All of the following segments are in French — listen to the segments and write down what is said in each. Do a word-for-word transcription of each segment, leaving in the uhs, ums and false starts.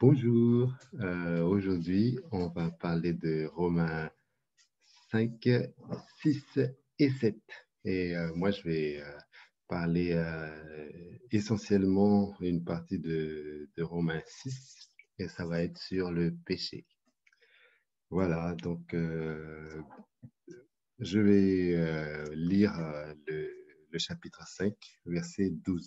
Bonjour, euh, aujourd'hui on va parler de Romains cinq, six et sept. Et euh, moi je vais euh, parler euh, essentiellement une partie de, de Romains six et ça va être sur le péché. Voilà, donc euh, je vais euh, lire euh, le, le chapitre cinq, verset douze.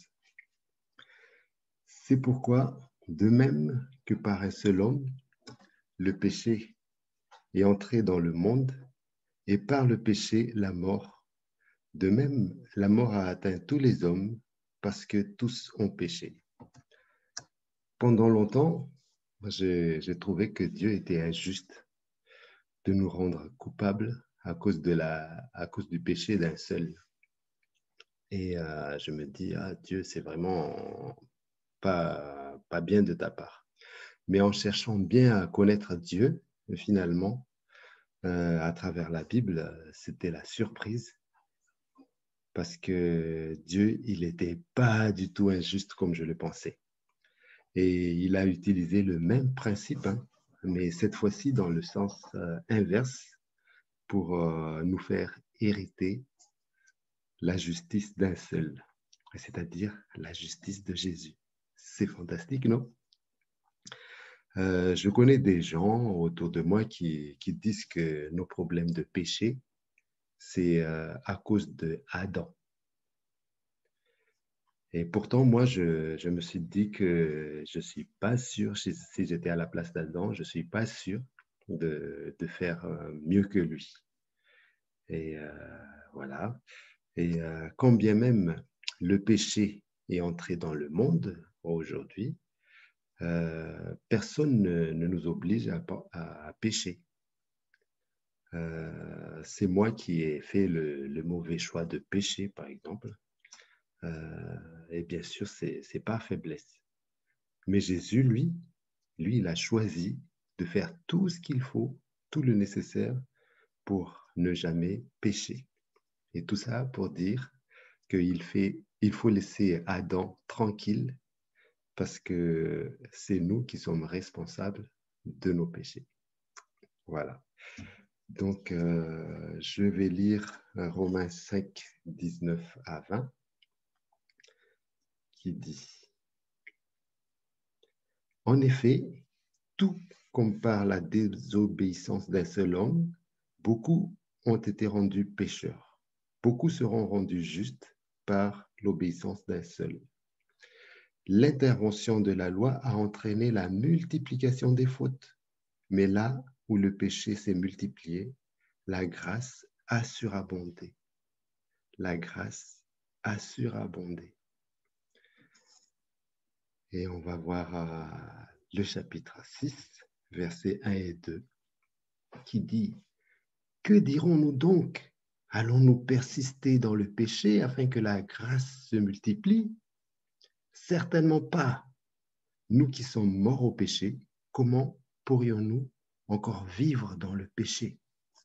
C'est pourquoi, de même que par un seul homme, le péché est entré dans le monde, et par le péché, la mort. De même, la mort a atteint tous les hommes, parce que tous ont péché. Pendant longtemps, j'ai j'ai trouvé que Dieu était injuste de nous rendre coupables à cause, de la, à cause du péché d'un seul. Et euh, je me dis, ah Dieu, c'est vraiment pas, pas bien de ta part. Mais en cherchant bien à connaître Dieu, finalement, euh, à travers la Bible, c'était la surprise parce que Dieu, il n'était pas du tout injuste comme je le pensais. Et il a utilisé le même principe, hein, mais cette fois-ci dans le sens euh, inverse pour euh, nous faire hériter la justice d'un seul, c'est-à-dire la justice de Jésus. C'est fantastique, non? Euh, je connais des gens autour de moi qui, qui disent que nos problèmes de péché, c'est euh, à cause de Adam. Et pourtant, moi, je, je me suis dit que je ne suis pas sûr, si, si j'étais à la place d'Adam, je ne suis pas sûr de, de faire euh, mieux que lui. Et euh, voilà. Et euh, quand bien même le péché est entré dans le monde aujourd'hui, euh, personne ne, ne nous oblige à, à, à pécher. Euh, c'est moi qui ai fait le, le mauvais choix de pécher, par exemple. Euh, et bien sûr, c'est n'est pas faiblesse. Mais Jésus, lui, lui, il a choisi de faire tout ce qu'il faut, tout le nécessaire pour ne jamais pécher. Et tout ça pour dire qu'il fait, il faut laisser Adam tranquille parce que c'est nous qui sommes responsables de nos péchés. Voilà. Donc, euh, je vais lire Romains cinq, dix-neuf à vingt, qui dit « En effet, tout comme par la désobéissance d'un seul homme, beaucoup ont été rendus pécheurs. Beaucoup seront rendus justes par l'obéissance d'un seul. L'intervention de la loi a entraîné la multiplication des fautes, mais là où le péché s'est multiplié, la grâce a surabondé. La grâce a surabondé. » Et on va voir euh, le chapitre six, versets un et deux, qui dit « Que dirons-nous donc? Allons-nous persister dans le péché afin que la grâce se multiplie? Certainement pas. Nous qui sommes morts au péché, comment pourrions-nous encore vivre dans le péché? »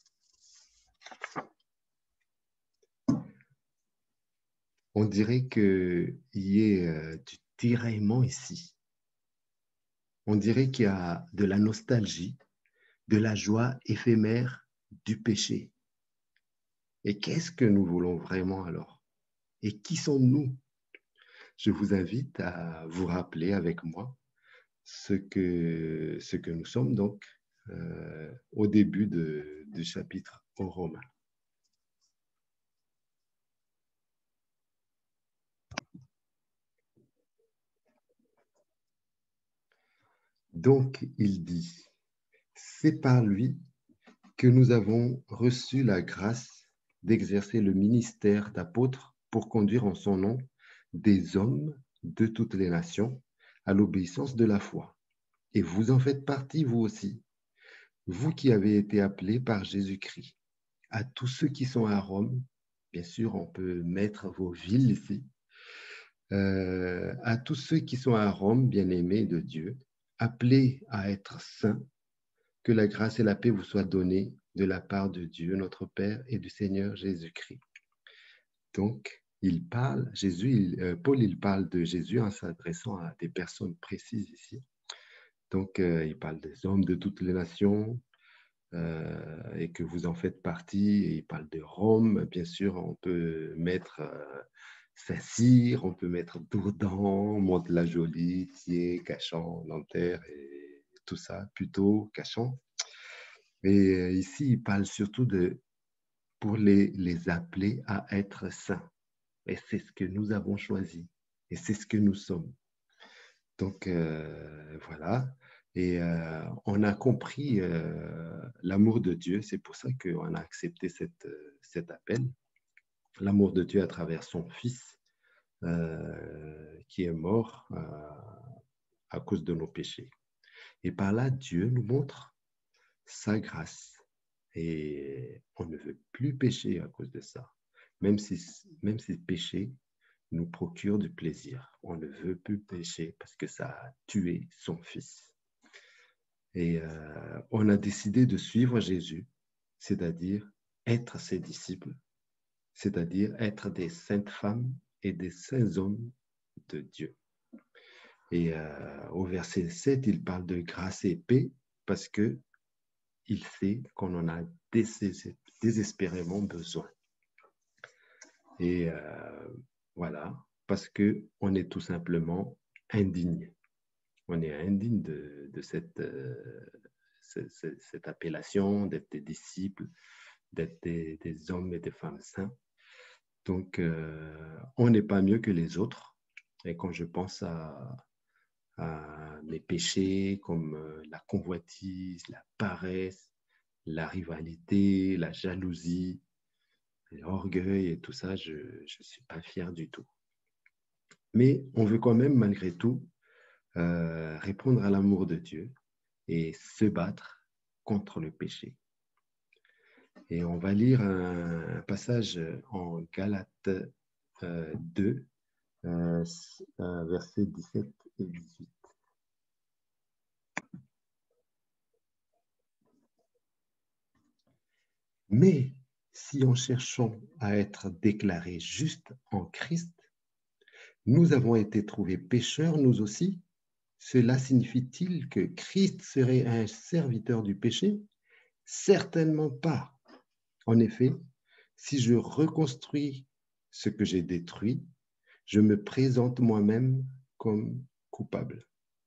On dirait qu'il y ait euh, du tiraillement ici. On dirait qu'il y a de la nostalgie, de la joie éphémère du péché. Et qu'est-ce que nous voulons vraiment alors? Et qui sommes-nous? Je vous invite à vous rappeler avec moi ce que, ce que nous sommes donc euh, au début de, du chapitre aux Romains. Donc, il dit, c'est par lui que nous avons reçu la grâce d'exercer le ministère d'apôtre pour conduire en son nom des hommes de toutes les nations à l'obéissance de la foi. Et vous en faites partie, vous aussi, vous qui avez été appelés par Jésus-Christ. À tous ceux qui sont à Rome, bien sûr, on peut mettre vos villes ici, euh, à tous ceux qui sont à Rome, bien-aimés de Dieu, appelés à être saints, que la grâce et la paix vous soient données de la part de Dieu, notre Père, et du Seigneur Jésus-Christ. Donc, il parle, Jésus, il, euh, Paul, il parle de Jésus en s'adressant à des personnes précises ici. Donc, euh, il parle des hommes de toutes les nations euh, et que vous en faites partie. Et il parle de Rome. Bien sûr, on peut mettre euh, Saint-Cyr, on peut mettre Dourdan, Mantes-la-Jolie, Thiers, Cachan, Nanterre et tout ça, plutôt Cachan. Et euh, ici, il parle surtout de pour les, les appeler à être saints. Et c'est ce que nous avons choisi. Et c'est ce que nous sommes. Donc, euh, voilà. Et euh, on a compris euh, l'amour de Dieu. C'est pour ça qu'on a accepté cette, cet appel. L'amour de Dieu à travers son Fils euh, qui est mort euh, à cause de nos péchés. Et par là, Dieu nous montre sa grâce. Et on ne veut plus pécher à cause de ça. Même si, même si pécher nous procure du plaisir. On ne veut plus pécher parce que ça a tué son Fils. Et euh, on a décidé de suivre Jésus, c'est-à-dire être ses disciples, c'est-à-dire être des saintes femmes et des saints hommes de Dieu. Et euh, au verset sept, il parle de grâce et paix parce que il sait qu'on en a désespérément besoin. Et euh, voilà, parce qu'on est tout simplement indigne. On est indigne de, de cette, euh, cette, cette appellation d'être des disciples, d'être des, des hommes et des femmes saints. Donc, euh, on n'est pas mieux que les autres. Et quand je pense à, à mes péchés comme euh, la convoitise, la paresse, la rivalité, la jalousie, l'orgueil et tout ça, je ne suis pas fier du tout. Mais on veut quand même, malgré tout, euh, répondre à l'amour de Dieu et se battre contre le péché. Et on va lire un, un passage en Galates euh, deux, euh, versets dix-sept et dix-huit. Mais si en cherchant à être déclarés justes en Christ, nous avons été trouvés pécheurs nous aussi, cela signifie-t-il que Christ serait un serviteur du péché? Certainement pas. En effet, si je reconstruis ce que j'ai détruit, je me présente moi-même comme coupable.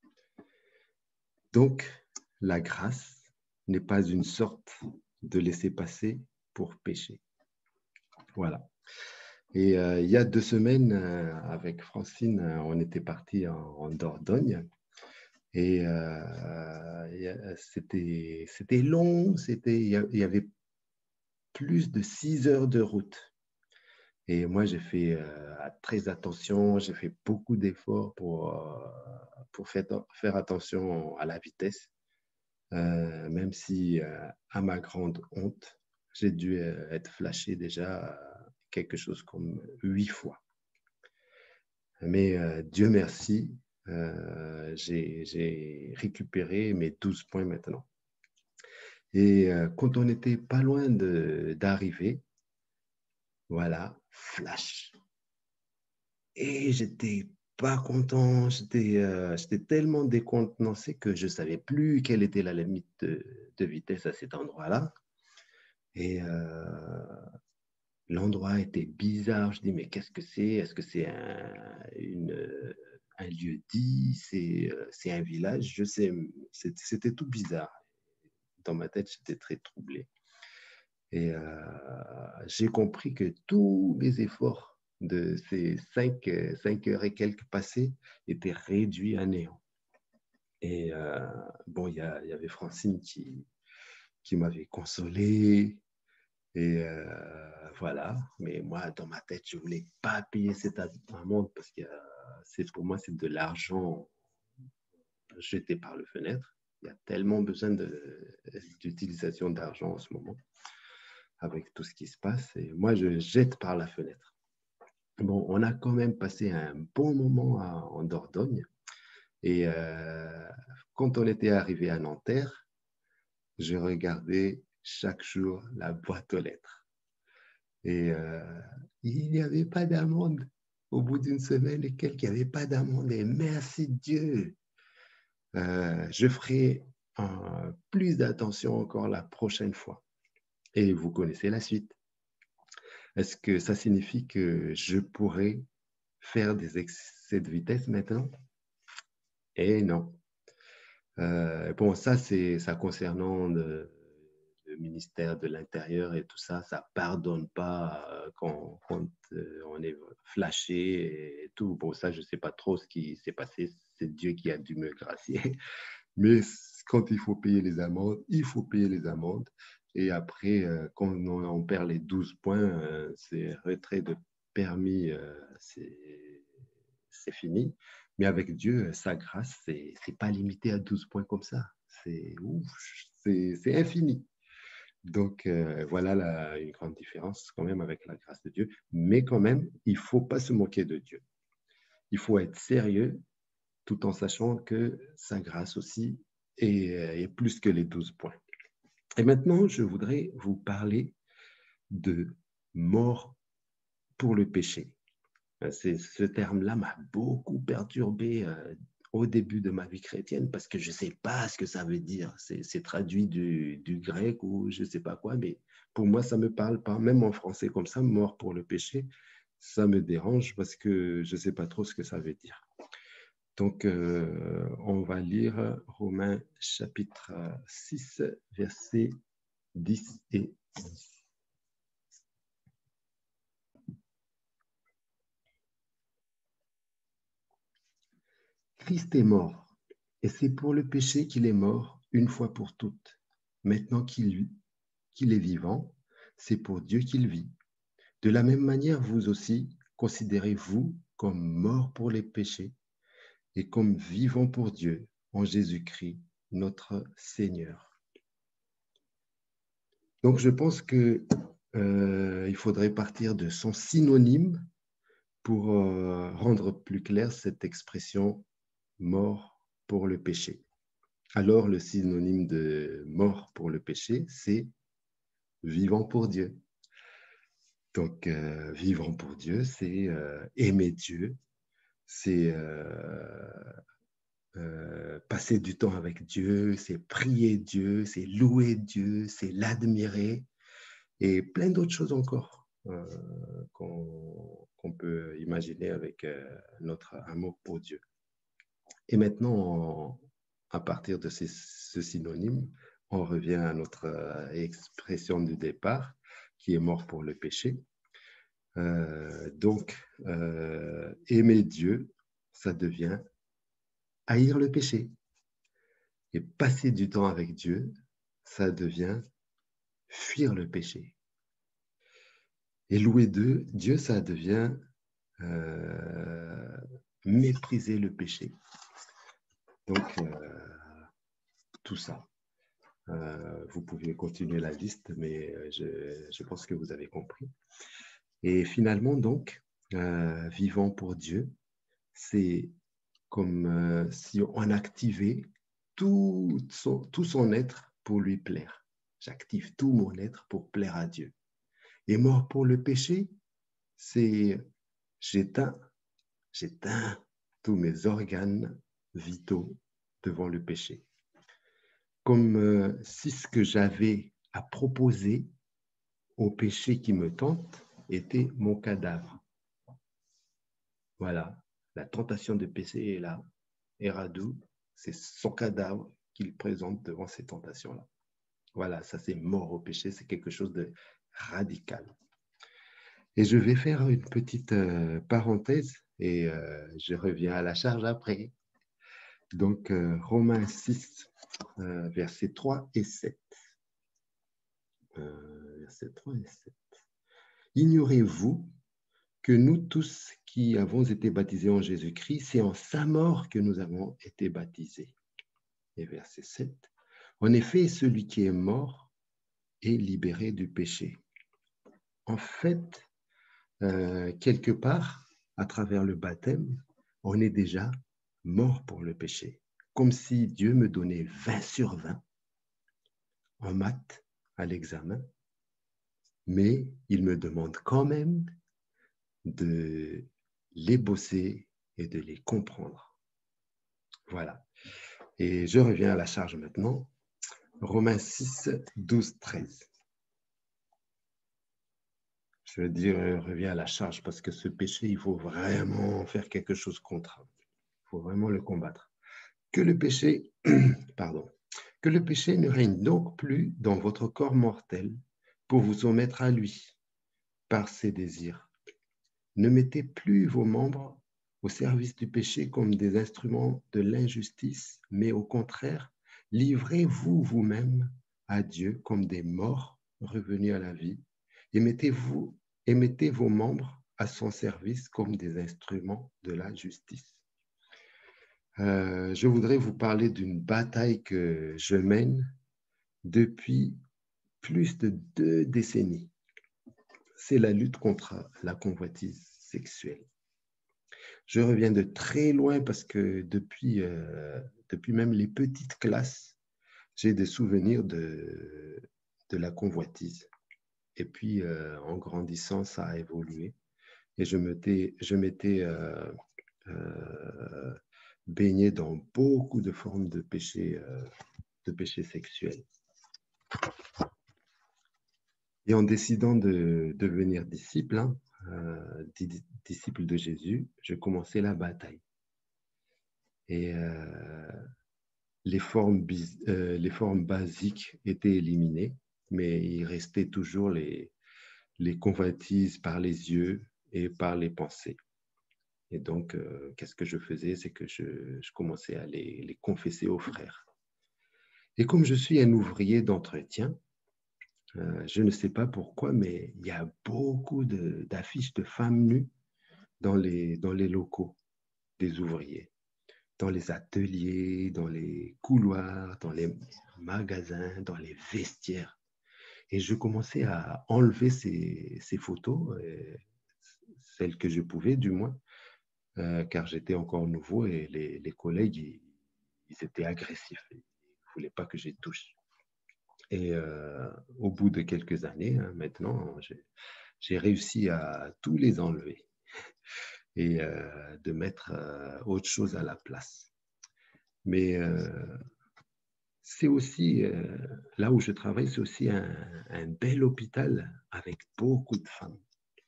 Donc, la grâce n'est pas une sorte de laisser-passer pour pécher. Voilà. Et euh, il y a deux semaines, euh, avec Francine, euh, on était parti en, en Dordogne. Et euh, c'était, c'était long, c'était, il y avait plus de six heures de route. Et moi, j'ai fait euh, très attention, j'ai fait beaucoup d'efforts pour, euh, pour faire, faire attention à la vitesse, euh, même si, euh, à ma grande honte, j'ai dû euh, être flashé déjà euh, quelque chose comme huit fois. Mais euh, Dieu merci, euh, j'ai récupéré mes douze points maintenant. Et euh, quand on n'était pas loin d'arriver, voilà, flash. Et j'étais pas content, j'étais euh, j'étais tellement décontenancé que je ne savais plus quelle était la limite de, de vitesse à cet endroit-là. Et euh, l'endroit était bizarre. Je dis, mais qu'est-ce que c'est? Est-ce que c'est un, une, un lieu dit? C'est c'est un village? Je sais, c'était tout bizarre. Dans ma tête, j'étais très troublé. Et euh, j'ai compris que tous mes efforts de ces cinq, cinq heures et quelques passées étaient réduits à néant. Et euh, bon, il y, y avait Francine qui, qui m'avait consolé. Et euh, voilà. Mais moi, dans ma tête, je ne voulais pas payer cette amende parce que c'est, pour moi, c'est de l'argent jeté par le fenêtre. Il y a tellement besoin d'utilisation d'argent en ce moment, avec tout ce qui se passe. Et moi, je jette par la fenêtre. Bon, on a quand même passé un bon moment à, en Dordogne. Et euh, quand on était arrivé à Nanterre, je regardais chaque jour la boîte aux lettres. Et euh, il n'y avait pas d'amende. Au bout d'une semaine et quelques, il n'y avait pas d'amende. Et merci Dieu. Euh, je ferai euh, plus d'attention encore la prochaine fois. Et vous connaissez la suite. Est-ce que ça signifie que je pourrais faire des excès de vitesse maintenant? Eh non. Euh, bon, ça, c'est ça concernant le, le ministère de l'Intérieur et tout ça. Ça ne pardonne pas euh, quand, quand euh, on est flashé et tout. Bon, ça, je ne sais pas trop ce qui s'est passé. C'est Dieu qui a dû me gracier. Mais quand il faut payer les amendes, il faut payer les amendes. Et après, euh, quand on, on perd les douze points, euh, c'est retrait de permis, euh, c'est fini. Mais avec Dieu, sa grâce, ce n'est pas limité à douze points comme ça. C'est c'est infini. Donc, euh, voilà la, une grande différence quand même avec la grâce de Dieu. Mais quand même, il ne faut pas se moquer de Dieu. Il faut être sérieux tout en sachant que sa grâce aussi est, est plus que les douze points. Et maintenant, je voudrais vous parler de mort pour le péché. Ce terme-là m'a beaucoup perturbé euh, au début de ma vie chrétienne parce que je ne sais pas ce que ça veut dire. C'est traduit du, du grec ou je ne sais pas quoi, mais pour moi, ça ne me parle pas. Même en français comme ça, mort pour le péché, ça me dérange parce que je ne sais pas trop ce que ça veut dire. Donc, euh, on va lire Romains chapitre six, versets dix et onze. Christ est mort, et c'est pour le péché qu'il est mort une fois pour toutes. Maintenant qu'il qu'il est vivant, c'est pour Dieu qu'il vit. De la même manière, vous aussi, considérez-vous comme mort pour les péchés et comme vivant pour Dieu en Jésus-Christ, notre Seigneur. Donc, je pense que euh, il faudrait partir de son synonyme pour euh, rendre plus clair cette expression mort pour le péché. Alors, le synonyme de mort pour le péché, c'est vivant pour Dieu. Donc, euh, vivant pour Dieu, c'est euh, aimer Dieu, c'est euh, euh, passer du temps avec Dieu, c'est prier Dieu, c'est louer Dieu, c'est l'admirer et plein d'autres choses encore euh, qu'on qu'on peut imaginer avec euh, notre amour pour Dieu. Et maintenant, à partir de ces, ce synonyme, on revient à notre euh, expression du départ, qui est mort pour le péché. Euh, donc, euh, aimer Dieu, ça devient haïr le péché. Et passer du temps avec Dieu, ça devient fuir le péché. Et louer Dieu, ça devient euh, mépriser le péché. Donc, euh, tout ça. Euh, vous pouvez continuer la liste, mais je, je pense que vous avez compris. Et finalement, donc, euh, vivant pour Dieu, c'est comme euh, si on activait tout son, tout son être pour lui plaire. J'active tout mon être pour plaire à Dieu. Et mort pour le péché, c'est j'éteins, j'éteins tous mes organes vitaux devant le péché. Comme euh, si ce que j'avais à proposer au péché qui me tente était mon cadavre. Voilà, la tentation de péché est là. Et Radou, c'est son cadavre qu'il présente devant ces tentations-là. Voilà, ça c'est mort au péché, c'est quelque chose de radical. Et je vais faire une petite euh, parenthèse et euh, je reviens à la charge après. Donc, euh, Romains six, euh, versets trois et sept. Euh, versets trois et sept. Ignorez-vous que nous tous qui avons été baptisés en Jésus-Christ, c'est en sa mort que nous avons été baptisés. Et verset sept. En effet, celui qui est mort est libéré du péché. En fait, euh, quelque part, à travers le baptême, on est déjà mort pour le péché. Comme si Dieu me donnait vingt sur vingt en maths à l'examen, mais il me demande quand même de les bosser et de les comprendre. Voilà. Et je reviens à la charge maintenant. Romains six, douze, treize. Je veux dire, je reviens à la charge parce que ce péché, il faut vraiment faire quelque chose contre. Il faut vraiment le combattre. Que le péché, pardon, que le péché ne règne donc plus dans votre corps mortel pour vous soumettre à lui par ses désirs. Ne mettez plus vos membres au service du péché comme des instruments de l'injustice, mais au contraire, livrez-vous vous-même à Dieu comme des morts revenus à la vie et mettez-vous et mettez vos membres à son service comme des instruments de la justice. Euh, je voudrais vous parler d'une bataille que je mène depuis plus de deux décennies. C'est la lutte contre la convoitise sexuelle. Je reviens de très loin parce que depuis, euh, depuis même les petites classes, j'ai des souvenirs de, de la convoitise. Et puis, euh, en grandissant, ça a évolué. Et je m'étais, je m'étais euh, euh, baigné dans beaucoup de formes de péchés, euh, de péchés sexuels. Et en décidant de devenir disciple, hein, euh, disciple de Jésus, je commençais la bataille. Et euh, les, formes, euh, les formes basiques étaient éliminées, mais il restait toujours les, les convoitises par les yeux et par les pensées. Et donc, euh, qu'est-ce que je faisais? C'est que je, je commençais à les, les confesser aux frères. Et comme je suis un ouvrier d'entretien, euh, je ne sais pas pourquoi, mais il y a beaucoup de, d'affiches de femmes nues dans les, dans les locaux des ouvriers, dans les ateliers, dans les couloirs, dans les magasins, dans les vestiaires. Et je commençais à enlever ces, ces photos, euh, celles que je pouvais du moins, euh, car j'étais encore nouveau et les, les collègues, ils, ils étaient agressifs. Ils ne voulaient pas que j'y touche. Et euh, au bout de quelques années, hein, maintenant, j'ai, j'ai réussi à tous les enlever et euh, de mettre euh, autre chose à la place. Mais euh, c'est aussi, euh, là où je travaille, c'est aussi un, un bel hôpital avec beaucoup de femmes.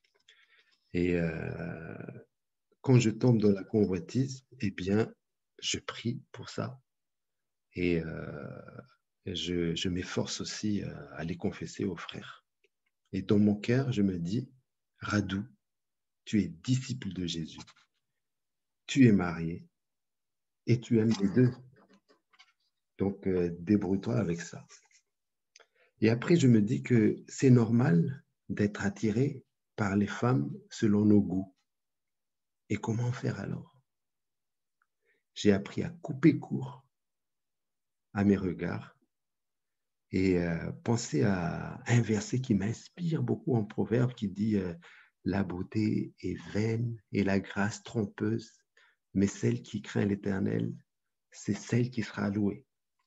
Et euh, quand je tombe dans la convoitise, eh bien, je prie pour ça. Et euh, je, je m'efforce aussi euh, à les confesser aux frères. Et dans mon cœur, je me dis, Radou, tu es disciple de Jésus. Tu es marié et tu aimes les deux. Donc, euh, débrouille-toi avec ça. Et après, je me dis que c'est normal d'être attiré par les femmes selon nos goûts. Et comment faire alors? J'ai appris à couper court à mes regards et euh, penser à un verset qui m'inspire beaucoup en Proverbe qui dit euh, « La beauté est vaine et la grâce trompeuse, mais celle qui craint l'Éternel, c'est celle qui sera louée. »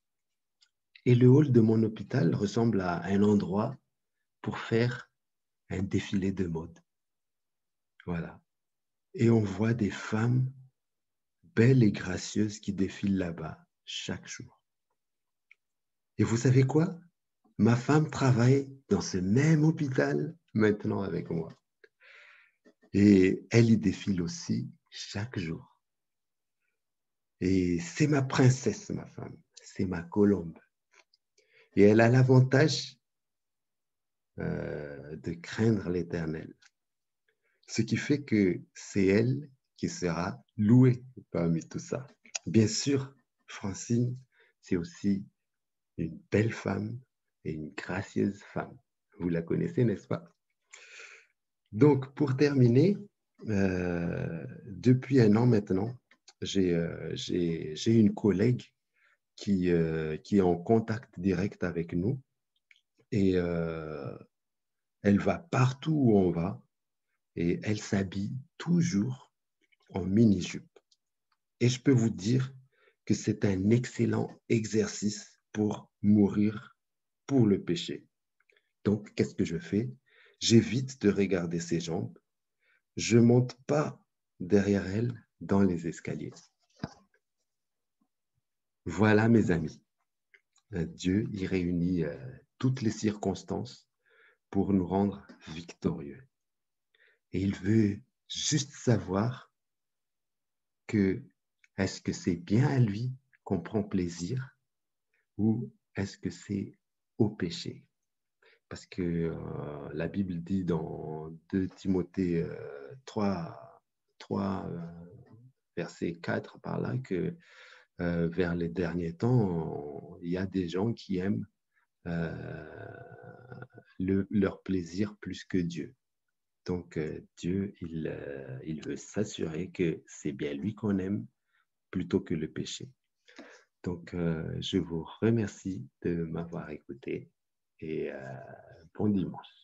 Et le hall de mon hôpital ressemble à un endroit pour faire un défilé de mode. Voilà. Et on voit des femmes belles et gracieuses qui défilent là-bas chaque jour. Et vous savez quoi? Ma femme travaille dans ce même hôpital maintenant avec moi. Et elle y défile aussi chaque jour. Et c'est ma princesse, ma femme. C'est ma colombe. Et elle a l'avantage euh, de craindre l'Éternel. Ce qui fait que c'est elle qui sera louée parmi tout ça. Bien sûr, Francine, c'est aussi une belle femme et une gracieuse femme. Vous la connaissez, n'est-ce pas? Donc, pour terminer, euh, depuis un an maintenant, j'ai euh, j'ai, j'ai une collègue qui, euh, qui est en contact direct avec nous et euh, elle va partout où on va et elle s'habille toujours en mini-jupe. Et je peux vous dire que c'est un excellent exercice pour mourir pour le péché. Donc, qu'est-ce que je fais? J'évite de regarder ses jambes. Je ne monte pas derrière elle dans les escaliers. Voilà, mes amis, euh, Dieu y réunit euh, toutes les circonstances pour nous rendre victorieux. Et il veut juste savoir que est-ce que c'est bien à lui qu'on prend plaisir ou est-ce que c'est au péché? Parce que euh, la Bible dit dans deux Timothée euh, trois, trois euh, verset quatre par là que euh, vers les derniers temps, il y a des gens qui aiment euh, le, leur plaisir plus que Dieu. Donc euh, Dieu, il, euh, il veut s'assurer que c'est bien lui qu'on aime plutôt que le péché. Donc euh, je vous remercie de m'avoir écouté et euh, bon dimanche.